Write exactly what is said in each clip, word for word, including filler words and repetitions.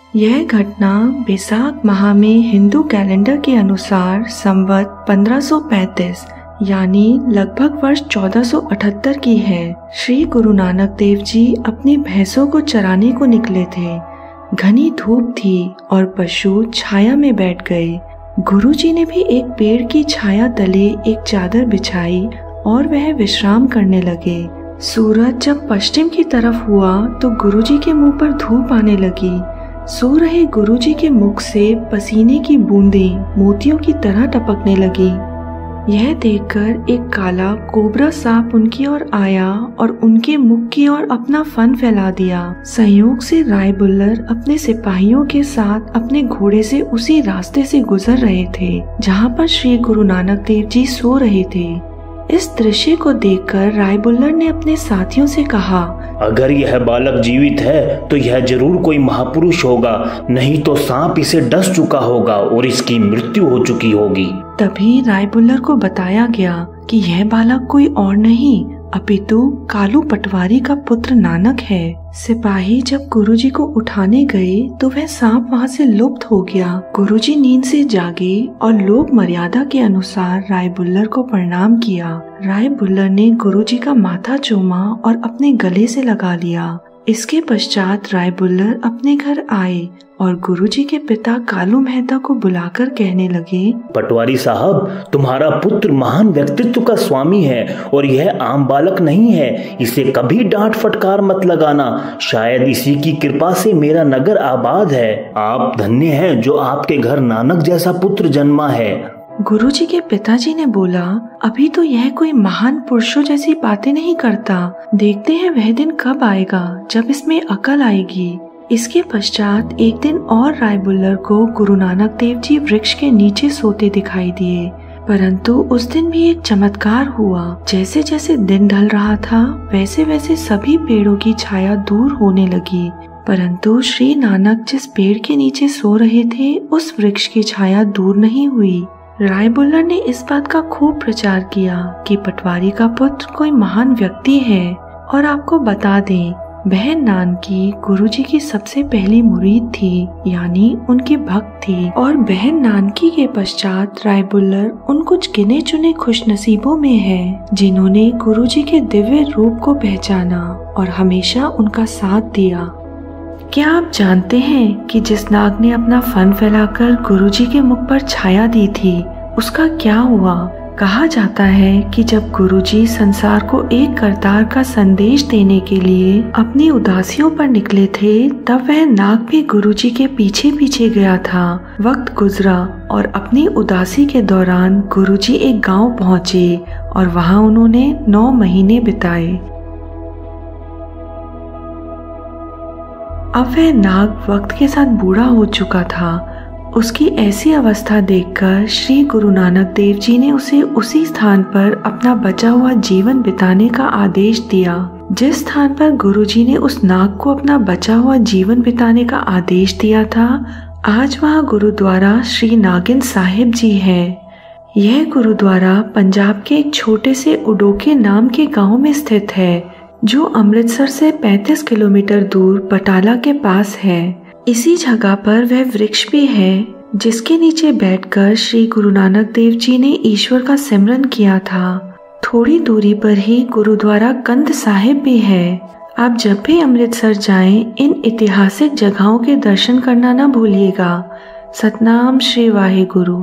यह घटना बैसाख माह में हिंदू कैलेंडर के अनुसार संवत पंद्रह सौ पैंतीस यानी लगभग वर्ष चौदह सौ अठहत्तर की है। श्री गुरु नानक देव जी अपनी भैंसों को चराने को निकले थे। घनी धूप थी और पशु छाया में बैठ गए। गुरुजी ने भी एक पेड़ की छाया तले एक चादर बिछाई और वह विश्राम करने लगे। सूरज जब पश्चिम की तरफ हुआ तो गुरुजी के मुंह पर धूप आने लगी। सो रहे गुरुजी के मुख से पसीने की बूंदें मोतियों की तरह टपकने लगी। यह देखकर एक काला कोबरा सांप उनकी ओर आया और उनके मुख की ओर अपना फन फैला दिया। संयोग से राय बुल्लर अपने सिपाहियों के साथ अपने घोड़े से उसी रास्ते से गुजर रहे थे जहाँ पर श्री गुरु नानक देव जी सो रहे थे। इस दृश्य को देखकर राय बुल्लर ने अपने साथियों से कहा, अगर यह बालक जीवित है तो यह जरूर कोई महापुरुष होगा, नहीं तो सांप इसे डस चुका होगा और इसकी मृत्यु हो चुकी होगी। तभी राय बुल्लर को बताया गया कि यह बालक कोई और नहीं अपितु कालू पटवारी का पुत्र नानक है। सिपाही जब गुरुजी को उठाने गए तो वह सांप वहां से लुप्त हो गया। गुरुजी नींद से जागे और लोक मर्यादा के अनुसार राय बुल्लर को प्रणाम किया। राय बुल्लर ने गुरुजी का माथा चूमा और अपने गले से लगा लिया। इसके पश्चात राय बुल्लर अपने घर आए और गुरुजी के पिता कालू मेहता को बुलाकर कहने लगे, पटवारी साहब, तुम्हारा पुत्र महान व्यक्तित्व का स्वामी है और यह आम बालक नहीं है। इसे कभी डांट फटकार मत लगाना, शायद इसी की कृपा से मेरा नगर आबाद है। आप धन्य हैं जो आपके घर नानक जैसा पुत्र जन्मा है। गुरुजी के पिताजी ने बोला, अभी तो यह कोई महान पुरुषों जैसी बातें नहीं करता। देखते हैं वह दिन कब आएगा जब इसमें अकल आएगी। इसके पश्चात एक दिन और राय बुल्लर को गुरु नानक देव जी वृक्ष के नीचे सोते दिखाई दिए, परंतु उस दिन भी एक चमत्कार हुआ। जैसे जैसे दिन ढल रहा था वैसे वैसे सभी पेड़ों की छाया दूर होने लगी, परंतु श्री नानक जिस पेड़ के नीचे सो रहे थे उस वृक्ष की छाया दूर नहीं हुई। राय बुल्लर ने इस बात का खूब प्रचार किया कि पटवारी का पुत्र कोई महान व्यक्ति है। और आपको बता दें, बहन नानकी गुरुजी की सबसे पहली मुरीद थी, यानी उनकी भक्त थी। और बहन नानकी के पश्चात राय बुल्लर उन कुछ गिने चुने खुशनसीबों में है जिन्होंने गुरुजी के दिव्य रूप को पहचाना और हमेशा उनका साथ दिया। क्या आप जानते हैं कि जिस नाग ने अपना फन फैलाकर गुरुजी के मुख पर छाया दी थी उसका क्या हुआ? कहा जाता है कि जब गुरुजी संसार को एक करतार का संदेश देने के लिए अपनी उदासियों पर निकले थे, तब वह नाग भी गुरुजी के पीछे पीछे गया था। वक्त गुजरा और अपनी उदासी के दौरान गुरुजी एक गांव पहुंचे और वहां उन्होंने नौ महीने बिताए। अब वह नाग वक्त के साथ बूढ़ा हो चुका था। उसकी ऐसी अवस्था देखकर श्री गुरु नानक देव जी ने उसे उसी स्थान पर अपना बचा हुआ जीवन बिताने का आदेश दिया। जिस स्थान पर गुरुजी ने उस नाग को अपना बचा हुआ जीवन बिताने का आदेश दिया था, आज वह गुरुद्वारा श्री नागिन साहिब जी है। यह गुरुद्वारा पंजाब के एक छोटे से उडोके नाम के गांव में स्थित है, जो अमृतसर से पैंतीस किलोमीटर दूर बटाला के पास है। इसी जगह पर वह वृक्ष भी है जिसके नीचे बैठकर श्री गुरु नानक देव जी ने ईश्वर का सिमरन किया था। थोड़ी दूरी पर ही गुरुद्वारा कंध साहिब भी है। आप जब भी अमृतसर जाएं, इन ऐतिहासिक जगहों के दर्शन करना न भूलिएगा। सतनाम श्री वाहेगुरु।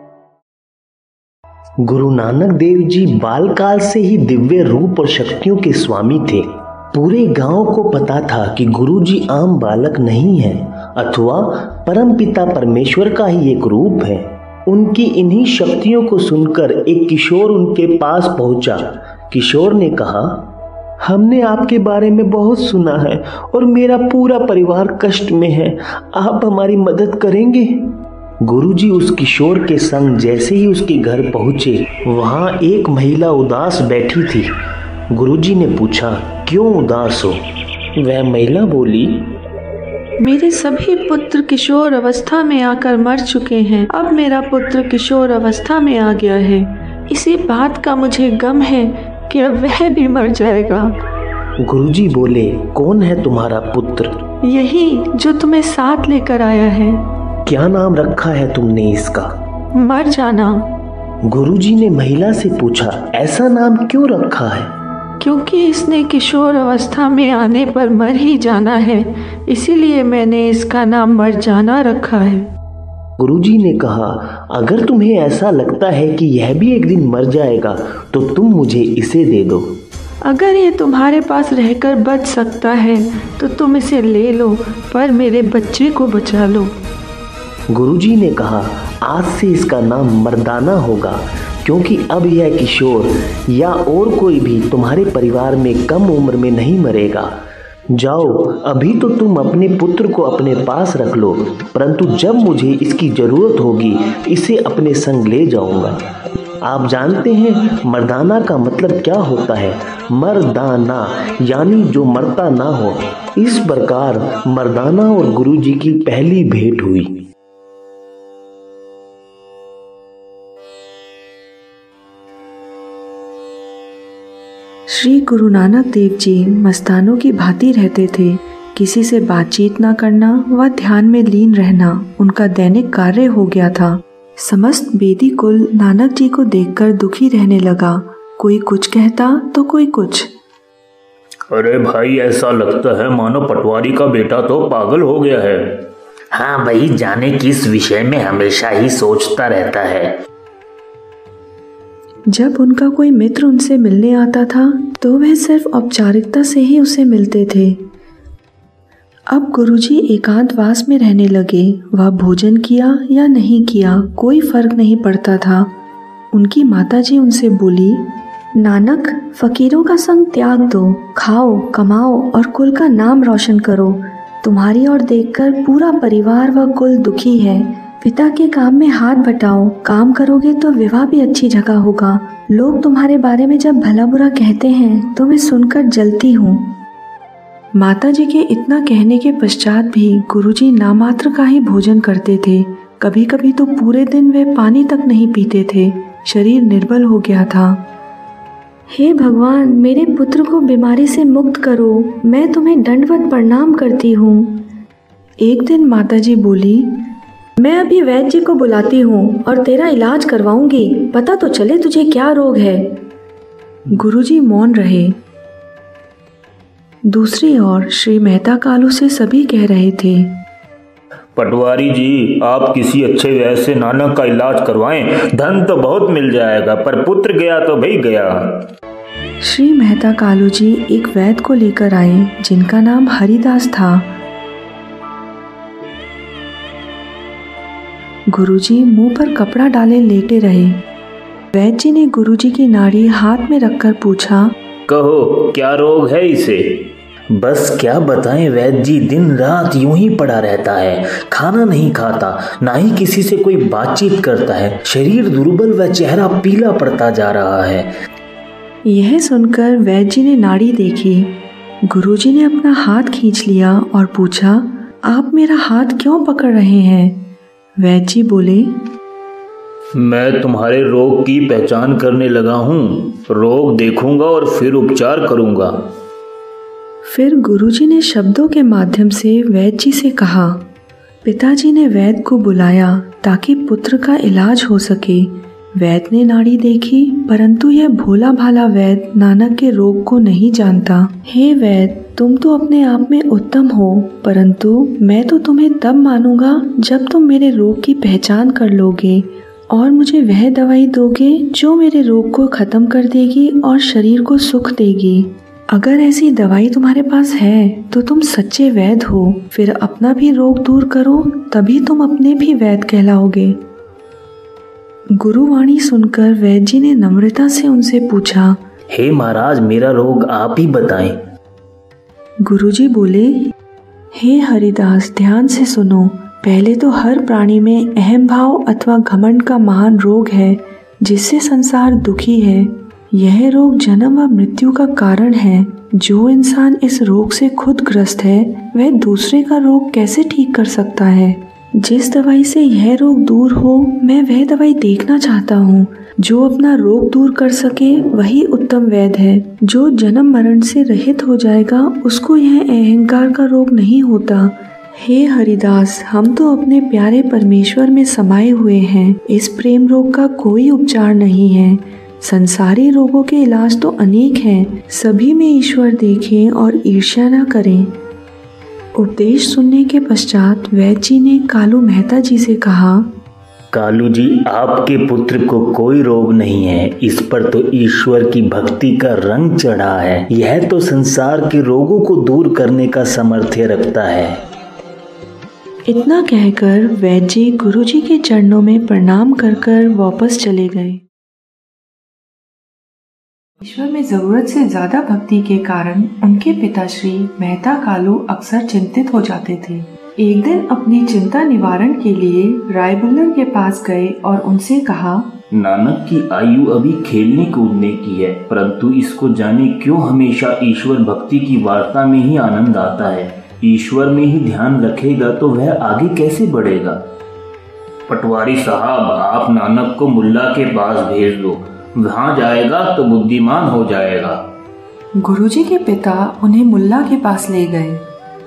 गुरु नानक देव जी बालकाल से ही दिव्य रूप और शक्तियों के स्वामी थे। पूरे गांव को पता था कि गुरुजी आम बालक नहीं है अथवा परमपिता परमेश्वर का ही एक रूप है। उनकी इन्हीं शक्तियों को सुनकर एक किशोर उनके पास पहुंचा। किशोर ने कहा, हमने आपके बारे में बहुत सुना है और मेरा पूरा परिवार कष्ट में है, आप हमारी मदद करेंगे? गुरुजी उस किशोर के संग जैसे ही उसके घर पहुंचे, वहां एक महिला उदास बैठी थी। गुरुजी ने पूछा, क्यों उदास हो? वह महिला बोली, मेरे सभी पुत्र किशोर अवस्था में आकर मर चुके हैं। अब मेरा पुत्र किशोर अवस्था में आ गया है। इसी बात का मुझे गम है कि अब वह भी मर जाएगा। गुरुजी बोले, कौन है तुम्हारा पुत्र? यही जो तुम्हें साथ लेकर आया है। क्या नाम रखा है तुमने इसका? मर जाना। गुरुजी ने महिला से पूछा, ऐसा नाम क्यों रखा है? क्योंकि इसने किशोर अवस्था में आने पर मर ही जाना है, इसीलिए मैंने इसका नाम मर जाना रखा है। गुरुजी ने कहा, अगर तुम्हें ऐसा लगता है कि यह भी एक दिन मर जाएगा तो तुम मुझे इसे दे दो। अगर ये तुम्हारे पास रहकर बच सकता है तो तुम इसे ले लो, पर मेरे बच्चे को बचा लो। गुरुजी ने कहा, आज से इसका नाम मर्दाना होगा, क्योंकि अब यह किशोर या और कोई भी तुम्हारे परिवार में कम उम्र में नहीं मरेगा। जाओ, अभी तो तुम अपने पुत्र को अपने पास रख लो, परंतु जब मुझे इसकी जरूरत होगी इसे अपने संग ले जाऊंगा। आप जानते हैं मर्दाना का मतलब क्या होता है? मर्दाना यानी जो मरता ना हो। इस प्रकार मर्दाना और गुरुजी की पहली भेंट हुई। श्री गुरु नानक देव जी मस्तानों की भांति रहते थे। किसी से बातचीत न करना व ध्यान में लीन रहना उनका दैनिक कार्य हो गया था। समस्त बेदी कुल नानक जी को देखकर दुखी रहने लगा। कोई कुछ कहता तो कोई कुछ। अरे भाई, ऐसा लगता है मानो पटवारी का बेटा तो पागल हो गया है। हाँ भाई, जाने किस विषय में हमेशा ही सोचता रहता है। जब उनका कोई मित्र उनसे मिलने आता था तो वह सिर्फ औपचारिकता से ही उसे मिलते थे। अब गुरुजी एकांतवास में रहने लगे। वह भोजन किया या नहीं किया कोई फर्क नहीं पड़ता था। उनकी माताजी उनसे बोली, नानक, फकीरों का संग त्याग दो, खाओ, कमाओ और कुल का नाम रोशन करो। तुम्हारी ओर देखकर पूरा परिवार व कुल दुखी है। पिता के काम में हाथ बटाओ, काम करोगे तो विवाह भी अच्छी जगह होगा। लोग तुम्हारे बारे में जब भला बुरा कहते हैं तो मैं सुनकर जलती हूँ। माताजी के इतना कहने के पश्चात भी गुरुजी नामात्र का ही भोजन करते थे। कभी कभी तो पूरे दिन वे पानी तक नहीं पीते थे। शरीर निर्बल हो गया था। हे भगवान, मेरे पुत्र को बीमारी से मुक्त करो, मैं तुम्हें दंडवत प्रणाम करती हूँ। एक दिन माताजी बोली, मैं अभी वैद्य जी को बुलाती हूँ और तेरा इलाज करवाऊंगी, पता तो चले तुझे क्या रोग है। गुरुजी मौन रहे। दूसरी ओर श्री मेहता कालू से सभी कह रहे थे, पटवारी जी, आप किसी अच्छे वैद्य से नानक का इलाज करवाएं, धन तो बहुत मिल जाएगा, पर पुत्र गया तो भाई गया। श्री मेहता कालू जी एक वैद्य को लेकर आए जिनका नाम हरिदास था। गुरुजी मुंह पर कपड़ा डाले लेटे रहे। वैद्य जी ने गुरुजी की नाड़ी हाथ में रखकर पूछा, कहो क्या रोग है इसे? बस क्या बताएं वैद्य जी, दिन रात यूं ही पड़ा रहता है, खाना नहीं खाता, ना ही किसी से कोई बातचीत करता है, शरीर दुर्बल व चेहरा पीला पड़ता जा रहा है। यह सुनकर वैद्य जी ने नाड़ी देखी। गुरुजी ने अपना हाथ खींच लिया और पूछा, आप मेरा हाथ क्यों पकड़ रहे हैं? वैद्य जी बोले, मैं तुम्हारे रोग की पहचान करने लगा हूँ। रोग देखूंगा और फिर उपचार करूंगा। फिर गुरुजी ने शब्दों के माध्यम से वैद्य जी से कहा। पिताजी ने वैद्य को बुलाया ताकि पुत्र का इलाज हो सके। वैद्य ने नाड़ी देखी, परंतु यह भोला भाला वैद्य नानक के रोग को नहीं जानता। हे वैद्य, तुम तो अपने आप में उत्तम हो, परंतु मैं तो तुम्हें तब मानूंगा जब तुम मेरे रोग की पहचान कर लोगे और मुझे वह दवाई दोगे जो मेरे रोग को खत्म कर देगी और शरीर को सुख देगी। अगर ऐसी दवाई तुम्हारे पास है तो तुम सच्चे वैद्य हो। फिर अपना भी रोग दूर करो, तभी तुम अपने भी वैद्य कहलाओगे। गुरुवाणी सुनकर वैद्य जी ने नम्रता से उनसे पूछा, हे महाराज, मेरा रोग आप ही बताएं। गुरुजी बोले, हे हरिदास, ध्यान से सुनो। पहले तो हर प्राणी में अहम भाव अथवा घमंड का महान रोग है जिससे संसार दुखी है। यह रोग जन्म व मृत्यु का कारण है। जो इंसान इस रोग से खुद ग्रस्त है वह दूसरे का रोग कैसे ठीक कर सकता है? जिस दवाई से यह रोग दूर हो, मैं वह दवाई देखना चाहता हूँ। जो अपना रोग दूर कर सके वही उत्तम वैद्य है। जो जन्म मरण से रहित हो जाएगा उसको यह अहंकार का रोग नहीं होता। हे हरिदास, हम तो अपने प्यारे परमेश्वर में समाये हुए हैं। इस प्रेम रोग का कोई उपचार नहीं है। संसारी रोगों के इलाज तो अनेक हैं। सभी में ईश्वर देखें और ईर्ष्या न करें। उपदेश सुनने के पश्चात वैद्य जी ने कालू मेहता जी से कहा, कालू जी, आपके पुत्र को कोई रोग नहीं है। इस पर तो ईश्वर की भक्ति का रंग चढ़ा है। यह तो संसार के रोगों को दूर करने का सामर्थ्य रखता है। इतना कहकर वैद्य जी गुरु जी के चरणों में प्रणाम कर कर वापस चले गए। ईश्वर में जरूरत से ज्यादा भक्ति के कारण उनके पिता श्री मेहता कालू अक्सर चिंतित हो जाते थे। एक दिन अपनी चिंता निवारण के लिए रायबुल्लर के पास गए और उनसे कहा, नानक की आयु अभी खेलने कूदने की है, परंतु इसको जाने क्यों हमेशा ईश्वर भक्ति की वार्ता में ही आनंद आता है। ईश्वर में ही ध्यान रखेगा तो वह आगे कैसे बढ़ेगा। पटवारी साहब, आप नानक को मुल्ला के पास भेज दो। वहाँ जाएगा तो बुद्धिमान हो जाएगा। गुरुजी के पिता उन्हें मुल्ला के पास ले गए।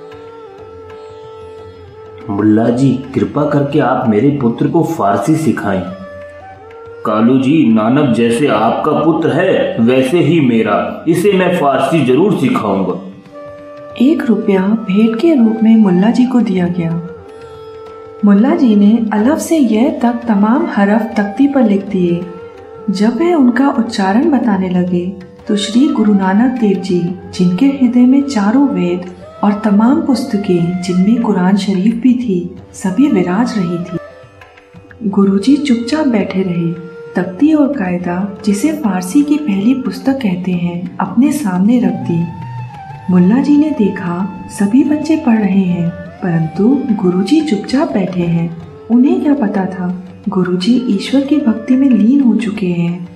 मुल्ला जी, कृपा करके आप मेरे पुत्र को फारसी सिखाएं। कालू जी, नानक जैसे आपका पुत्र है वैसे ही मेरा। इसे मैं फारसी जरूर सिखाऊंगा। एक रुपया भेंट के रूप में मुल्ला जी को दिया गया। मुल्ला जी ने अलफ से यह तक तमाम हरफ तख्ती पर लिख दिए। जब वह उनका उच्चारण बताने लगे तो श्री गुरु नानक देव जी, जिनके हृदय में चारों वेद और तमाम पुस्तकें जिनमें कुरान शरीफ भी थी, सभी विराज रही थी। गुरुजी चुपचाप बैठे रहे। तख्ती और कायदा, जिसे फारसी की पहली पुस्तक कहते हैं, अपने सामने रख दी। मुल्ला जी ने देखा सभी बच्चे पढ़ रहे हैं, परंतु गुरुजी चुपचाप बैठे हैं। उन्हें क्या पता था गुरुजी ईश्वर की भक्ति में लीन हो चुके हैं।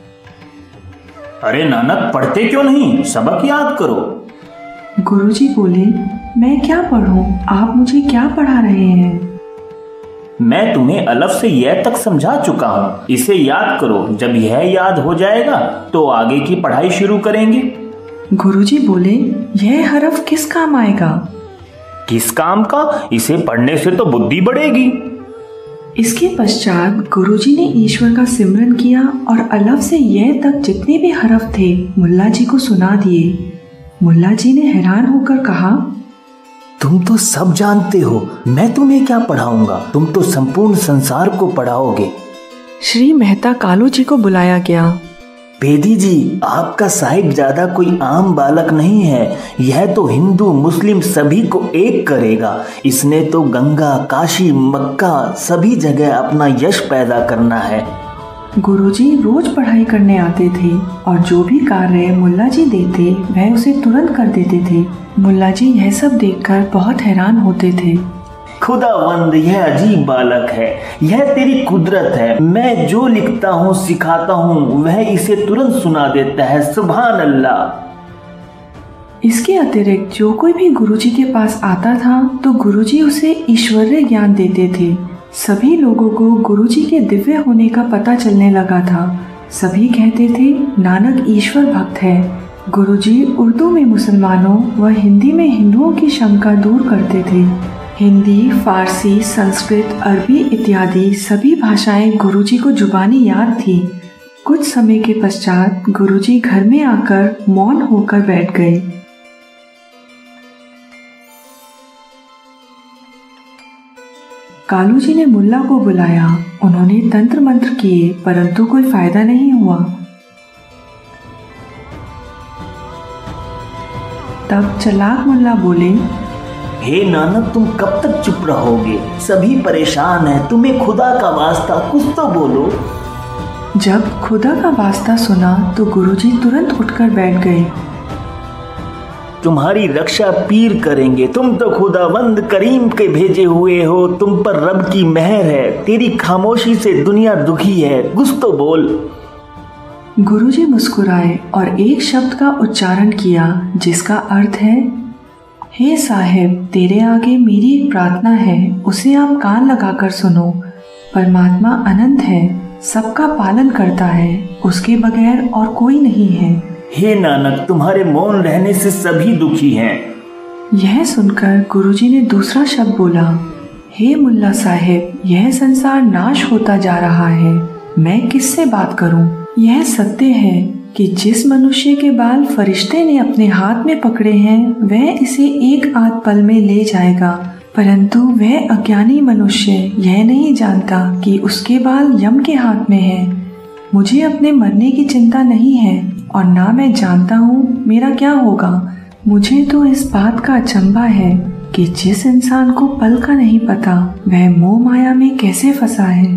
अरे नानक, पढ़ते क्यों नहीं? सबक याद करो। गुरुजी बोले, मैं क्या पढ़ूं? आप मुझे क्या पढ़ा रहे हैं? मैं तुम्हें अलफ से यह तक समझा चुका हूँ। इसे याद करो। जब यह याद हो जाएगा तो आगे की पढ़ाई शुरू करेंगे। गुरुजी बोले, यह हरफ किस काम आएगा? किस काम का? इसे पढ़ने से तो बुद्धि बढ़ेगी। इसके पश्चात गुरुजी ने ईश्वर का सिमरन किया और अलफ से यह तक जितने भी हरफ थे मुल्ला जी को सुना दिए। मुल्ला जी ने हैरान होकर कहा, तुम तो सब जानते हो, मैं तुम्हें क्या पढ़ाऊंगा? तुम तो संपूर्ण संसार को पढ़ाओगे। श्री मेहता कालू जी को बुलाया गया। बेदी जी, आपका साहिबजादा कोई आम बालक नहीं है। यह तो हिंदू मुस्लिम सभी को एक करेगा। इसने तो गंगा, काशी, मक्का सभी जगह अपना यश पैदा करना है। गुरुजी रोज पढ़ाई करने आते थे और जो भी कार्य मुल्ला जी देते वह उसे तुरंत कर देते थे। मुल्ला जी यह सब देखकर बहुत हैरान होते थे। खुदावंद, यह अजीब बालक है। यह तेरी कुदरत है। मैं जो लिखता हूँ सिखाता हूँ वह इसे तुरंत सुना देता है। सुभान अल्लाह। इसके अतिरिक्त जो कोई भी गुरुजी के पास आता था तो गुरुजी उसे ईश्वरीय ज्ञान देते थे। सभी लोगों को गुरुजी के दिव्य होने का पता चलने लगा था। सभी कहते थे नानक ईश्वर भक्त है। गुरुजी उर्दू में मुसलमानों व हिंदी में हिंदुओं की शंका दूर करते थे। हिंदी, फारसी, संस्कृत, अरबी इत्यादि सभी भाषाएं गुरुजी को जुबानी याद थी। कुछ समय के पश्चात गुरुजी घर में आकर मौन होकर बैठ गए। कालू जी ने मुल्ला को बुलाया। उन्होंने तंत्र मंत्र किए, परंतु कोई फायदा नहीं हुआ। तब चलाक मुल्ला बोले, हे नानक, तुम कब तक चुप रहोगे? सभी परेशान हैं। तुम्हें खुदा का वास्ता कुछ तो बोलो। जब खुदा का वास्ता सुना तो गुरुजी तुरंत उठकर बैठ गए। तुम्हारी रक्षा पीर करेंगे। तुम तो खुदावंद करीम के भेजे हुए हो। तुम पर रब की मेहर है। तेरी खामोशी से दुनिया दुखी है। कुछ तो बोल। गुरुजी मुस्कुराए और एक शब्द का उच्चारण किया जिसका अर्थ है, हे साहिब, तेरे आगे मेरी एक प्रार्थना है, उसे आप कान लगाकर सुनो। परमात्मा अनंत है। सबका पालन करता है, उसके बगैर और कोई नहीं है। हे नानक, तुम्हारे मौन रहने से सभी दुखी हैं। यह सुनकर गुरुजी ने दूसरा शब्द बोला, हे मुल्ला साहिब, यह संसार नाश होता जा रहा है, मैं किससे बात करूं? यह सत्य है कि जिस मनुष्य के बाल फरिश्ते ने अपने हाथ में पकड़े हैं वह इसे एक आध पल में ले जाएगा, परंतु वह अज्ञानी मनुष्य यह नहीं जानता कि उसके बाल यम के हाथ में है। मुझे अपने मरने की चिंता नहीं है और ना मैं जानता हूँ मेरा क्या होगा। मुझे तो इस बात का अचंभा है कि जिस इंसान को पल का नहीं पता वह मोह माया में कैसे फंसा है।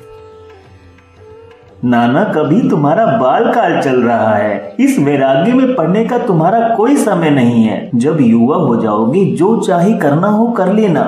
नानक, अभी तुम्हारा बाल काल चल रहा है, इस वैराग्य में पढ़ने का तुम्हारा कोई समय नहीं है। जब युवा हो जाओगे जो चाहे करना हो कर लेना।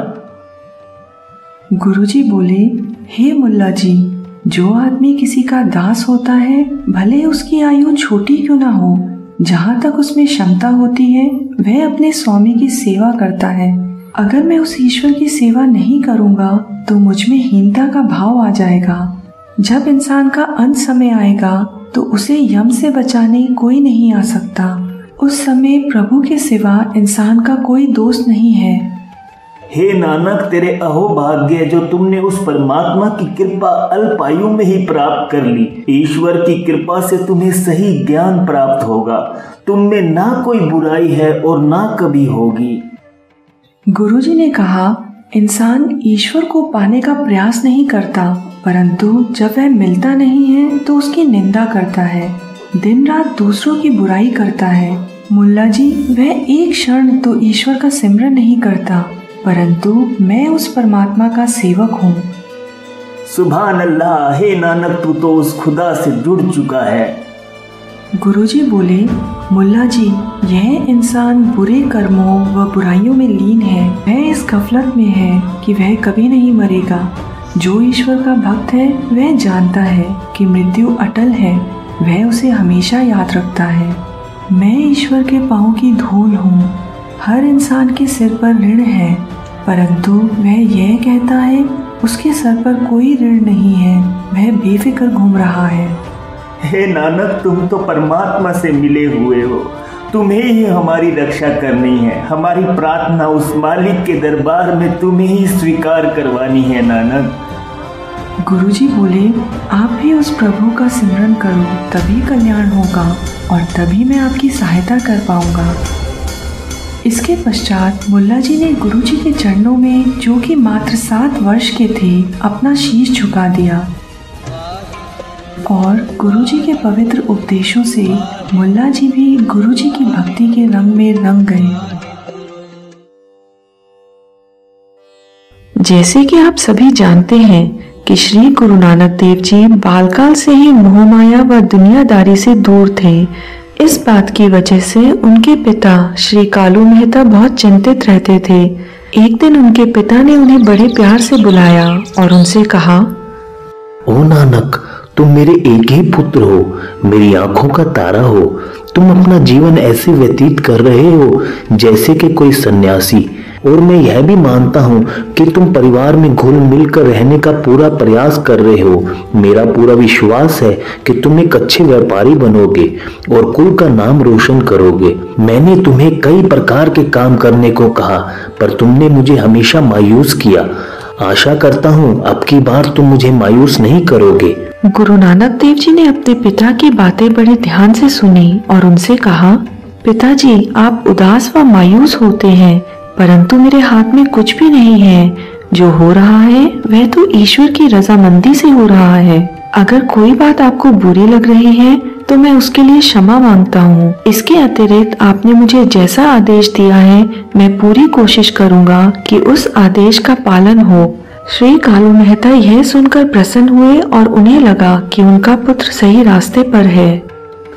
गुरुजी बोले, हे मुल्ला जी, जो आदमी किसी का दास होता है भले उसकी आयु छोटी क्यों ना हो, जहाँ तक उसमें क्षमता होती है वह अपने स्वामी की सेवा करता है। अगर मैं उस ईश्वर की सेवा नहीं करूँगा तो मुझ में हीनता का भाव आ जाएगा। जब इंसान का अंत समय आएगा तो उसे यम से बचाने कोई नहीं आ सकता। उस समय प्रभु के सिवा इंसान का कोई दोस्त नहीं है। हे नानक, तेरे अहोभाग्य जो तुमने उस परमात्मा की कृपा अल्प आयु में ही प्राप्त कर ली। ईश्वर की कृपा से तुम्हें सही ज्ञान प्राप्त होगा। तुम में ना कोई बुराई है और ना कभी होगी। गुरुजी ने कहा, इंसान ईश्वर को पाने का प्रयास नहीं करता, परंतु जब वह मिलता नहीं है तो उसकी निंदा करता है, दिन रात दूसरों की बुराई करता है। मुल्ला जी, वह एक क्षण तो ईश्वर का सिमरन नहीं करता, परंतु मैं उस परमात्मा का सेवक हूँ। सुभान अल्लाह, हे नानक, तू तो उस खुदा से जुड़ चुका है। गुरुजी बोले, मुल्ला जी, यह इंसान बुरे कर्मों व बुराइयों में लीन है। वह इस गफलत में है कि वह कभी नहीं मरेगा। जो ईश्वर का भक्त है वह जानता है कि मृत्यु अटल है, वह उसे हमेशा याद रखता है। मैं ईश्वर के पाँव की धूल हूँ। हर इंसान के सिर पर ऋण है, परंतु वह यह कहता है उसके सर पर कोई ऋण नहीं है, वह बेफिक्र घूम रहा है। हे नानक, तुम तो परमात्मा से मिले हुए हो, तुम्हें ही हमारी रक्षा करनी है। हमारी प्रार्थना उस मालिक के दरबार में तुम्हें ही स्वीकार करवानी है। नानक, गुरुजी बोले, आप भी उस प्रभु का सिमरन करो, तभी कल्याण होगा और तभी मैं आपकी सहायता कर पाऊंगा। इसके पश्चात मुल्ला जी ने गुरुजी के चरणों में, जो कि मात्र सात वर्ष के थे, अपना शीश झुका दिया और गुरुजी के पवित्र उपदेशों से मुल्ला जी भी गुरुजी की भक्ति के रंग में रंग गए। जैसे कि आप सभी जानते हैं कि श्री गुरु नानक देव जी बालकाल से ही मोह माया व दुनियादारी से दूर थे। इस बात की वजह से उनके पिता श्री कालू मेहता बहुत चिंतित रहते थे। एक दिन उनके पिता ने उन्हें बड़े प्यार से बुलाया और उनसे कहा, ओ नानक, तुम मेरे एक ही पुत्र हो, मेरी आंखों का तारा हो। तुम अपना जीवन ऐसे व्यतीत कर रहे हो जैसे कि कोई सन्यासी, और मैं यह भी मानता हूँ कि तुम परिवार में घुल मिल कर रहने का पूरा प्रयास कर रहे हो। मेरा पूरा विश्वास है कि तुम एक अच्छे व्यापारी बनोगे और कुल का नाम रोशन करोगे। मैंने तुम्हें कई प्रकार के काम करने को कहा, पर तुमने मुझे हमेशा मायूस किया। आशा करता हूँ अब की बार तुम मुझे मायूस नहीं करोगे। गुरु नानक देव जी ने अपने पिता की बातें बड़े ध्यान से सुनी और उनसे कहा, पिताजी, आप उदास व मायूस होते हैं, परंतु मेरे हाथ में कुछ भी नहीं है। जो हो रहा है वह तो ईश्वर की रजामंदी से हो रहा है। अगर कोई बात आपको बुरी लग रही है तो मैं उसके लिए क्षमा मांगता हूँ। इसके अतिरिक्त आपने मुझे जैसा आदेश दिया है मैं पूरी कोशिश करूँगा कि उस आदेश का पालन हो। श्री कालू मेहता यह सुनकर प्रसन्न हुए और उन्हें लगा कि उनका पुत्र सही रास्ते पर है।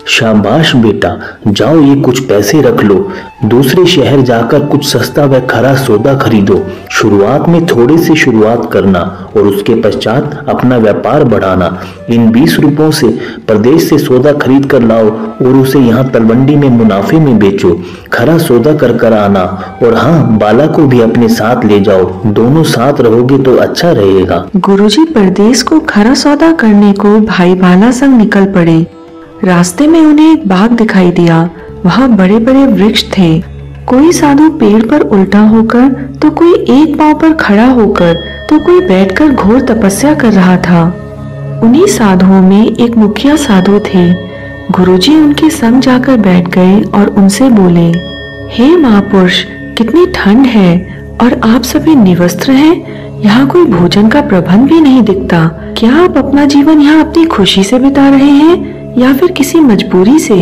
शाबाश बेटा, जाओ ये कुछ पैसे रख लो, दूसरे शहर जाकर कुछ सस्ता व खरा सौदा खरीदो। शुरुआत में थोड़े से शुरुआत करना और उसके पश्चात अपना व्यापार बढ़ाना। इन बीस रुपयों से प्रदेश से सौदा खरीद कर लाओ और उसे यहाँ तलवंडी में मुनाफे में बेचो। खरा सौदा कर कर आना, और हाँ, बाला को भी अपने साथ ले जाओ, दोनों साथ रहोगे तो अच्छा रहेगा। गुरुजी परदेश को खरा सौदा करने को भाई बाला संग निकल पड़े। रास्ते में उन्हें एक बाग दिखाई दिया। वहाँ बड़े बड़े वृक्ष थे। कोई साधु पेड़ पर उल्टा होकर, तो कोई एक पांव पर खड़ा होकर, तो कोई बैठकर घोर तपस्या कर रहा था। उन्हीं साधुओं में एक मुखिया साधु थे। गुरुजी उनके संग जाकर बैठ गए और उनसे बोले, हे महापुरुष, कितनी ठंड है और आप सभी निवस्त्र हैं। यहाँ कोई भोजन का प्रबंध भी नहीं दिखता। क्या आप अपना जीवन यहाँ अपनी खुशी से बिता रहे हैं या फिर किसी मजबूरी से?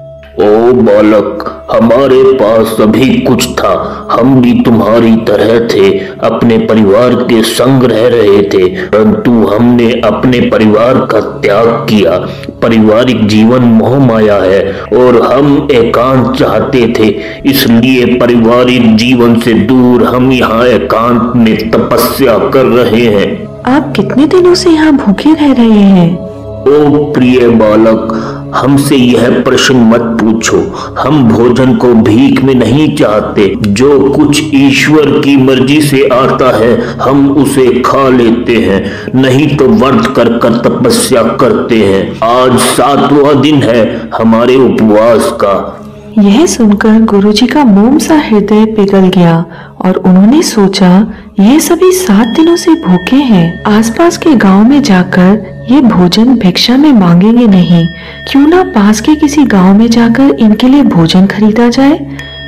ओ बालक, हमारे पास सभी कुछ था। हम भी तुम्हारी तरह थे, अपने परिवार के संग रह रहे थे, परंतु हमने अपने परिवार का त्याग किया। पारिवारिक जीवन मोह माया है और हम एकांत चाहते थे, इसलिए पारिवारिक जीवन से दूर हम यहाँ एकांत में तपस्या कर रहे हैं। आप कितने दिनों से यहाँ भूखे रह रहे हैं? ओ प्रिय बालक, हमसे यह प्रश्न मत पूछो। हम भोजन को भीख में नहीं चाहते। जो कुछ ईश्वर की मर्जी से आता है हम उसे खा लेते हैं, नहीं तो व्रत कर कर तपस्या करते हैं। आज सातवां दिन है हमारे उपवास का। यह सुनकर गुरुजी का मोम सा हृदय पिघल गया और उन्होंने सोचा, ये सभी सात दिनों से भूखे हैं। आसपास के गांव में जाकर ये भोजन भिक्षा में मांगेंगे नहीं। क्यों ना पास के किसी गांव में जाकर इनके लिए भोजन खरीदा जाए।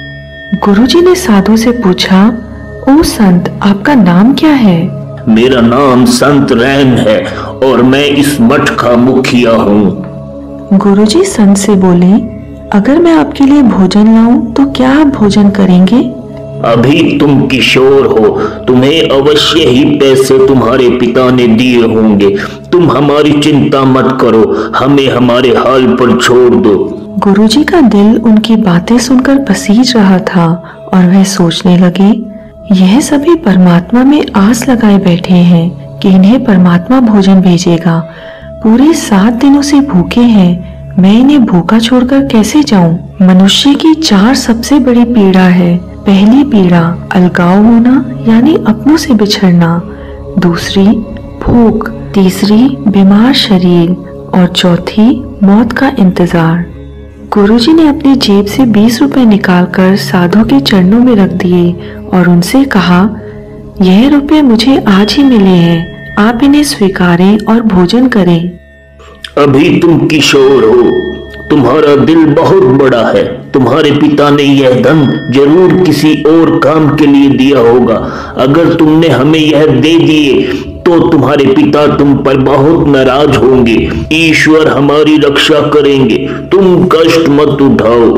गुरुजी ने साधु से पूछा, ओ संत, आपका नाम क्या है? मेरा नाम संत रैन है और मैं इस मठ का मुखिया हूँ। गुरुजी संत से बोले, अगर मैं आपके लिए भोजन लाऊं तो क्या आप भोजन करेंगे? अभी तुम किशोर हो, तुम्हें अवश्य ही पैसे तुम्हारे पिता ने दिए होंगे। तुम हमारी चिंता मत करो, हमें हमारे हाल पर छोड़ दो। गुरुजी का दिल उनकी बातें सुनकर पसीज रहा था और वह सोचने लगे, यह सभी परमात्मा में आस लगाए बैठे हैं कि इन्हें परमात्मा भोजन भेजेगा। पूरे सात दिनों से भूखे हैं, मैं इन्हें भूखा छोड़कर कैसे जाऊं? मनुष्य की चार सबसे बड़ी पीड़ा है। पहली पीड़ा अलगाव होना यानी अपनों से बिछड़ना, दूसरी भूख, तीसरी बीमार शरीर और चौथी मौत का इंतजार। गुरुजी ने अपनी जेब से बीस रुपए निकालकर साधु के चरणों में रख दिए और उनसे कहा, यह रुपए मुझे आज ही मिले हैं, आप इन्हें स्वीकारें और भोजन करें। अभी तुम किशोर हो, तुम्हारा दिल बहुत बड़ा है। तुम्हारे पिता ने यह धन जरूर किसी और काम के लिए दिया होगा। अगर तुमने हमें यह दे दिए तो तुम्हारे पिता तुम पर बहुत नाराज होंगे। ईश्वर हमारी रक्षा करेंगे, तुम कष्ट मत उठाओ।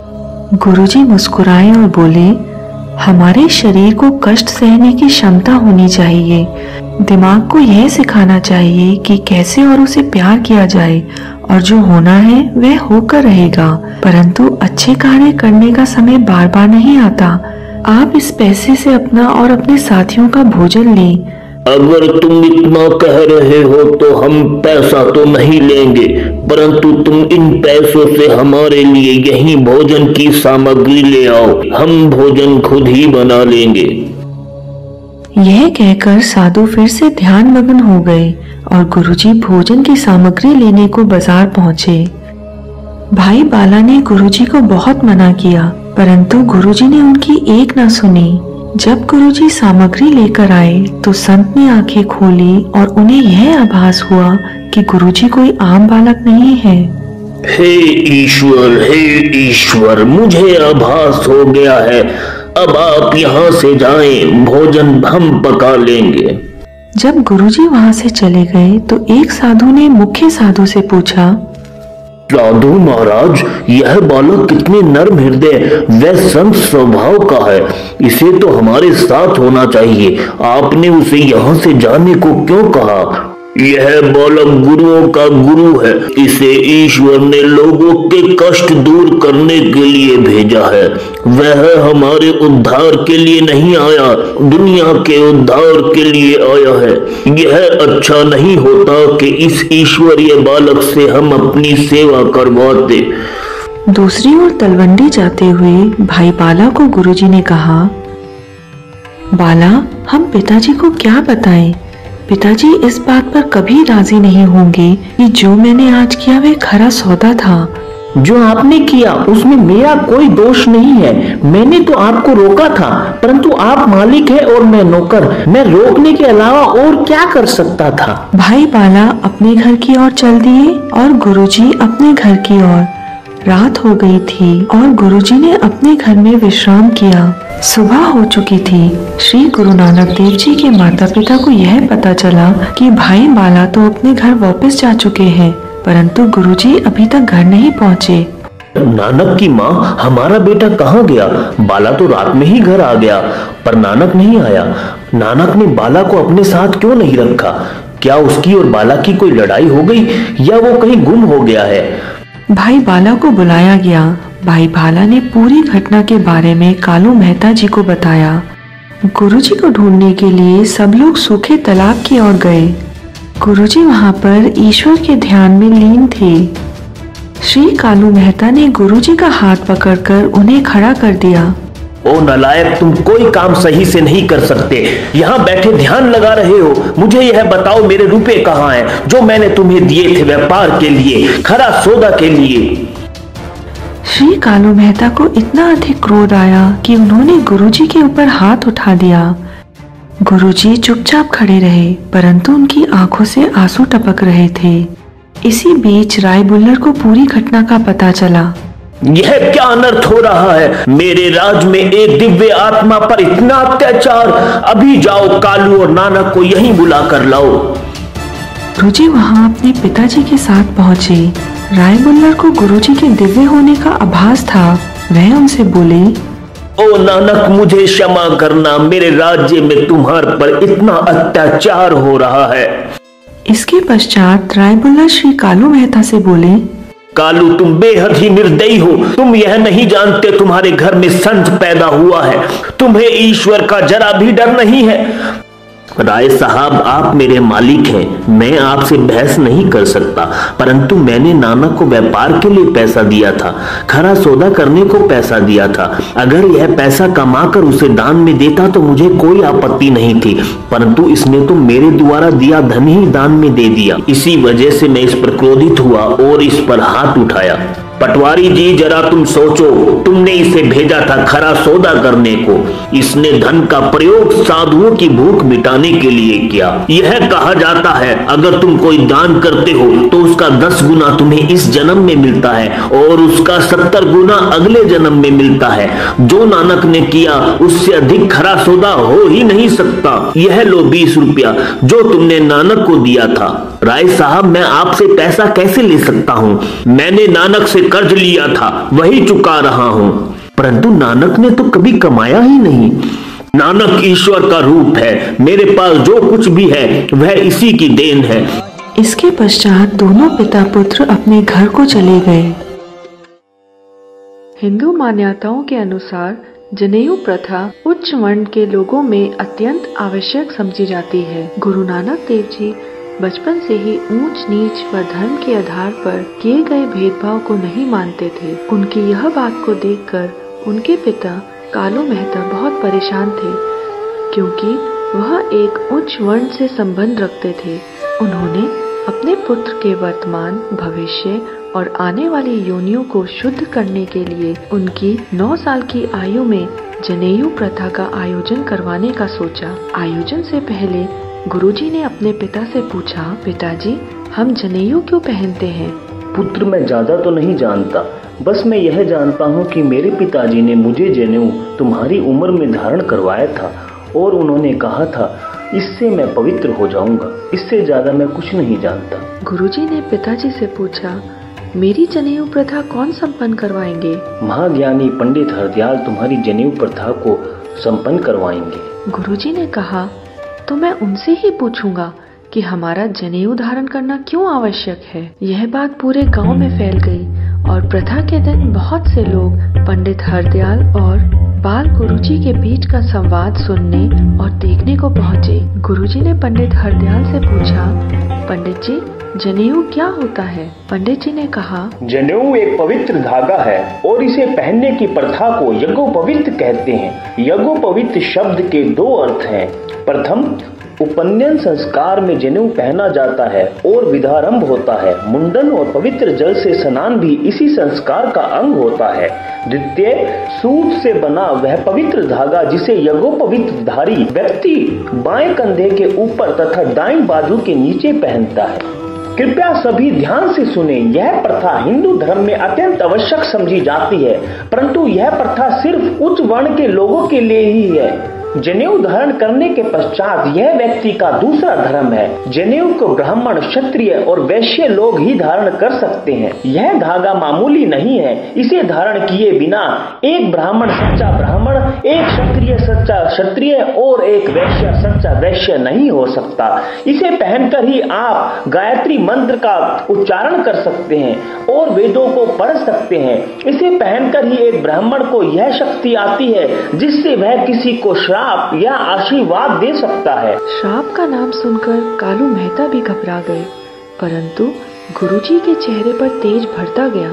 गुरुजी मुस्कुराए और बोले, हमारे शरीर को कष्ट सहने की क्षमता होनी चाहिए। दिमाग को यह सिखाना चाहिए कि कैसे और उसे प्यार किया जाए, और जो होना है वह होकर रहेगा। परंतु अच्छे कार्य करने का समय बार बार नहीं आता। आप इस पैसे से अपना और अपने साथियों का भोजन लें। अगर तुम इतना कह रहे हो तो हम पैसा तो नहीं लेंगे, परंतु तुम इन पैसों से हमारे लिए यही भोजन की सामग्री ले आओ, हम भोजन खुद ही बना लेंगे। यह कहकर साधु फिर से ध्यान मग्न हो गए और गुरुजी भोजन की सामग्री लेने को बाजार पहुंचे। भाई बाला ने गुरुजी को बहुत मना किया, परंतु गुरुजी ने उनकी एक ना सुनी। जब गुरुजी सामग्री लेकर आए तो संत ने आंखें खोली और उन्हें यह आभास हुआ कि गुरुजी कोई आम बालक नहीं है। हे ईश्वर, हे ईश्वर, मुझे आभास हो गया है। अब आप यहाँ से जाएं, भोजन हम पका लेंगे। जब गुरुजी वहाँ से चले गए तो एक साधु ने मुख्य साधु से पूछा, साधु महाराज, यह बालक कितने नर्म हृदय व संत स्वभाव का है, इसे तो हमारे साथ होना चाहिए। आपने उसे यहाँ से जाने को क्यों कहा? यह बालक गुरुओं का गुरु है। इसे ईश्वर ने लोगों के कष्ट दूर करने के लिए भेजा है। वह हमारे उद्धार के लिए नहीं आया, दुनिया के उद्धार के लिए आया है। यह अच्छा नहीं होता कि इस ईश्वरीय बालक से हम अपनी सेवा करवाते। दूसरी ओर तलवंडी जाते हुए भाई बाला को गुरुजी ने कहा, बाला, हम पिताजी को क्या बताएं? पिताजी इस बात पर कभी राजी नहीं होंगे कि जो मैंने आज किया वह खरा सौदा था। जो आपने किया उसमें मेरा कोई दोष नहीं है। मैंने तो आपको रोका था, परंतु आप मालिक है और मैं नौकर। मैं रोकने के अलावा और क्या कर सकता था? भाई बाला अपने घर की ओर चल दिए और गुरुजी अपने घर की ओर। रात हो गई थी और गुरुजी ने अपने घर में विश्राम किया। सुबह हो चुकी थी। श्री गुरु नानक देव जी के माता पिता को यह पता चला कि भाई बाला तो अपने घर वापस जा चुके हैं, परंतु गुरुजी अभी तक घर नहीं पहुँचे। नानक की माँ, हमारा बेटा कहाँ गया? बाला तो रात में ही घर आ गया, पर नानक नहीं आया। नानक ने बाला को अपने साथ क्यों नहीं रखा? क्या उसकी और बाला की कोई लड़ाई हो गई या वो कहीं गुम हो गया है? भाई बाला को बुलाया गया। भाई बाला ने पूरी घटना के बारे में कालू मेहता जी को बताया। गुरुजी को ढूंढने के लिए सब लोग सूखे तालाब की ओर गए। गुरुजी वहां पर ईश्वर के ध्यान में लीन थे। श्री कालू मेहता ने गुरुजी का हाथ पकड़कर उन्हें खड़ा कर दिया। ओ नालायक, तुम कोई काम सही से नहीं कर सकते। यहाँ बैठे ध्यान लगा रहे हो। मुझे यह बताओ, मेरे रुपए कहाँ हैं जो मैंने तुम्हें दिए थे व्यापार के लिए, खरा सौदा के लिए? श्री कालू मेहता को इतना अधिक क्रोध आया कि उन्होंने गुरुजी के ऊपर हाथ उठा दिया। गुरुजी चुपचाप खड़े रहे, परंतु उनकी आंखों से आंसू टपक रहे थे। इसी बीच राय बुल्लर को पूरी घटना का पता चला। यह क्या अनर्थ हो रहा है? मेरे राज में एक दिव्य आत्मा पर इतना अत्याचार! अभी जाओ, कालू और नानक को यहीं बुला कर लाओ। गुरुजी वहां अपने पिताजी के साथ पहुंचे। राय बुल्लर को गुरुजी के दिव्य होने का आभास था। वह उनसे बोले, ओ नानक, मुझे क्षमा करना। मेरे राज्य में तुम्हारे पर इतना अत्याचार हो रहा है। इसके पश्चात राय बुल्लर श्री कालू मेहता से बोले, कालू, तुम बेहद ही निर्दयी हो। तुम यह नहीं जानते तुम्हारे घर में संत पैदा हुआ है। तुम्हें ईश्वर का जरा भी डर नहीं है। राय साहब, आप मेरे मालिक हैं, मैं आपसे बहस नहीं कर सकता, परंतु मैंने नानक को व्यापार के लिए पैसा दिया था, खरा सौदा करने को पैसा दिया था। अगर यह पैसा कमाकर उसे दान में देता तो मुझे कोई आपत्ति नहीं थी, परंतु इसने तो मेरे द्वारा दिया धन ही दान में दे दिया। इसी वजह से मैं इस पर क्रोधित हुआ और इस पर हाथ उठाया। पटवारी जी, जरा तुम सोचो, तुमने इसे भेजा था खरा सौदा करने को। इसने धन का प्रयोग साधुओं की भूख मिटाने के लिए किया। यह कहा जाता है, अगर तुम कोई दान करते हो तो उसका दस गुना तुम्हें इस जन्म में मिलता है और उसका सत्तर गुना अगले जन्म में मिलता है। जो नानक ने किया उससे अधिक खरा सौदा हो ही नहीं सकता। यह लो बीस रुपया जो तुमने नानक को दिया था। राय साहब, मैं आपसे पैसा कैसे ले सकता हूँ? मैंने नानक से कर्ज लिया था, वही चुका रहा हूँ। परंतु नानक ने तो कभी कमाया ही नहीं। नानक ईश्वर का रूप है। मेरे पास जो कुछ भी है वह इसी की देन है। इसके पश्चात दोनों पिता पुत्र अपने घर को चले गए। हिंदू मान्यताओं के अनुसार जनेऊ प्रथा उच्च वर्ण के लोगों में अत्यंत आवश्यक समझी जाती है। गुरु नानक देव जी बचपन से ही ऊंच नीच व धर्म के आधार पर किए गए भेदभाव को नहीं मानते थे। उनकी यह बात को देखकर उनके पिता कालू मेहता बहुत परेशान थे, क्योंकि वह एक उच्च वर्ण से संबंध रखते थे। उन्होंने अपने पुत्र के वर्तमान, भविष्य और आने वाली योनियों को शुद्ध करने के लिए उनकी नौ साल की आयु में जनेऊ प्रथा का आयोजन करवाने का सोचा। आयोजन से पहले गुरुजी ने अपने पिता से पूछा, पिताजी, हम जनेऊ क्यों पहनते हैं? पुत्र, मैं ज्यादा तो नहीं जानता, बस मैं यह जानता हूँ कि मेरे पिताजी ने मुझे जनेऊ तुम्हारी उम्र में धारण करवाया था और उन्होंने कहा था इससे मैं पवित्र हो जाऊंगा। इससे ज्यादा मैं कुछ नहीं जानता। गुरुजी ने पिताजी से पूछा, मेरी जनेऊ प्रथा कौन संपन्न करवाएंगे? महाज्ञानी पंडित हरदयाल तुम्हारी जनेऊ प्रथा को संपन्न करवाएंगे। गुरुजी ने कहा, तो मैं उनसे ही पूछूंगा कि हमारा जनेऊ धारण करना क्यों आवश्यक है। यह बात पूरे गांव में फैल गई और प्रथा के दिन बहुत से लोग पंडित हरदयाल और बाल गुरुजी के बीच का संवाद सुनने और देखने को पहुँचे। गुरुजी ने पंडित हरदयाल से पूछा, पंडित जी जनेऊ क्या होता है? पंडित जी ने कहा, जनेऊ एक पवित्र धागा है और इसे पहनने की प्रथा को यज्ञोपवीत कहते हैं। यज्ञोपवीत शब्द के दो अर्थ हैं। प्रथम, उपनयन संस्कार में जनेऊ पहना जाता है और विधारंभ होता है। मुंडन और पवित्र जल से स्नान भी इसी संस्कार का अंग होता है। द्वितीय, सूत से बना वह पवित्र धागा जिसे यज्ञोपवीत धारी व्यक्ति बाएं कंधे के ऊपर तथा दाईं बाजू के नीचे पहनता है। कृपया सभी ध्यान से सुने। यह प्रथा हिंदू धर्म में अत्यंत आवश्यक समझी जाती है, परंतु यह प्रथा सिर्फ उच्च वर्ण के लोगों के लिए ही है। जनेऊ धारण करने के पश्चात यह व्यक्ति का दूसरा धर्म है। जनेऊ को ब्राह्मण, क्षत्रिय और वैश्य लोग ही धारण कर सकते हैं। यह धागा मामूली नहीं है। इसे धारण किए बिना एक ब्राह्मण सच्चा ब्राह्मण, एक क्षत्रिय सच्चा क्षत्रिय और एक वैश्य सच्चा वैश्य नहीं हो सकता। इसे पहनकर ही आप गायत्री मंत्र का उच्चारण कर सकते हैं और वेदों को पढ़ सकते हैं। इसे पहनकर ही एक ब्राह्मण को यह शक्ति आती है जिससे वह किसी को श्राप या आशीर्वाद दे सकता है। श्राप का नाम सुनकर कालू मेहता भी घबरा गए, परंतु गुरुजी के चेहरे पर तेज भरता गया।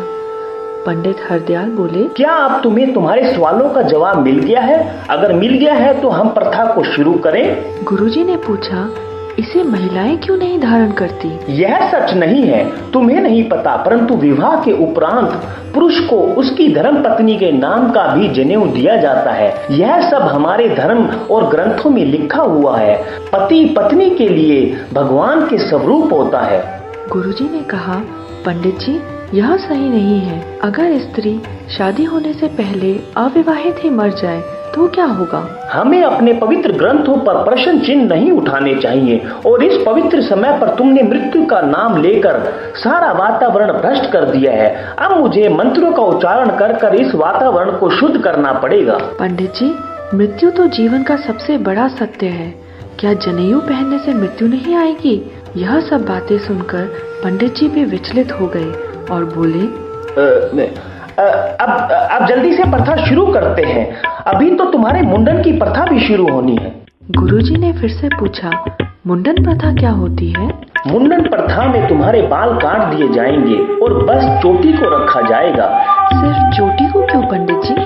पंडित हरदयाल बोले, क्या अब तुम्हें तुम्हारे सवालों का जवाब मिल गया है? अगर मिल गया है तो हम प्रथा को शुरू करें। गुरुजी ने पूछा, इसे महिलाएं क्यों नहीं धारण करती? यह सच नहीं है, तुम्हें नहीं पता, परंतु विवाह के उपरांत पुरुष को उसकी धर्म पत्नी के नाम का भी जनेऊ दिया जाता है। यह सब हमारे धर्म और ग्रंथों में लिखा हुआ है। पति पत्नी के लिए भगवान के स्वरूप होता है। गुरुजी ने कहा, पंडित जी यह सही नहीं है। अगर स्त्री शादी होने से पहले अविवाहित ही मर जाए तो क्या होगा? हमें अपने पवित्र ग्रंथों पर प्रश्न चिन्ह नहीं उठाने चाहिए और इस पवित्र समय पर तुमने मृत्यु का नाम लेकर सारा वातावरण भ्रष्ट कर दिया है। अब मुझे मंत्रों का उच्चारण कर कर इस वातावरण को शुद्ध करना पड़ेगा। पंडित जी, मृत्यु तो जीवन का सबसे बड़ा सत्य है। क्या जनेऊ पहनने से मृत्यु नहीं आएगी? यह सब बातें सुनकर पंडित जी भी विचलित हो गए और बोले, अब अब जल्दी से प्रथा शुरू करते हैं। अभी तो तुम्हारे मुंडन की प्रथा भी शुरू होनी है। गुरुजी ने फिर से पूछा, मुंडन प्रथा क्या होती है? मुंडन प्रथा में तुम्हारे बाल काट दिए जाएंगे और बस चोटी को रखा जाएगा। सिर्फ चोटी को क्यों पंडित जी?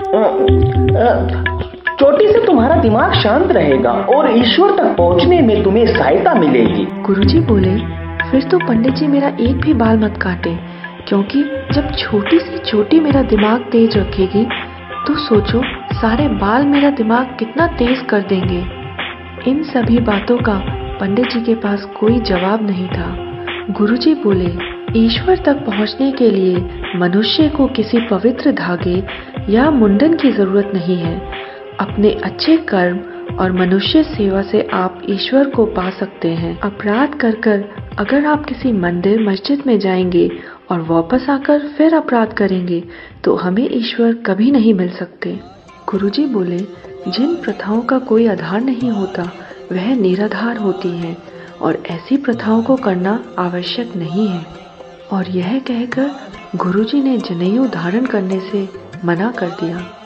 चोटी से तुम्हारा दिमाग शांत रहेगा और ईश्वर तक पहुंचने में तुम्हें सहायता मिलेगी। गुरुजी बोले, फिर तो पंडित जी मेरा एक भी बाल मत काटे, क्योंकि जब छोटी सी चोटी मेरा दिमाग तेज रखेगी तो सोचो सारे बाल मेरा दिमाग कितना तेज कर देंगे। इन सभी बातों का पंडित जी के पास कोई जवाब नहीं था। गुरुजी बोले, ईश्वर तक पहुंचने के लिए मनुष्य को किसी पवित्र धागे या मुंडन की जरूरत नहीं है। अपने अच्छे कर्म और मनुष्य सेवा से आप ईश्वर को पा सकते हैं। अपराध कर कर अगर आप किसी मंदिर मस्जिद में जाएंगे और वापस आकर फिर अपराध करेंगे तो हमें ईश्वर कभी नहीं मिल सकते। गुरुजी बोले, जिन प्रथाओं का कोई आधार नहीं होता वह निराधार होती हैं और ऐसी प्रथाओं को करना आवश्यक नहीं है। और यह कहकर गुरुजी ने जनेऊ धारण करने से मना कर दिया।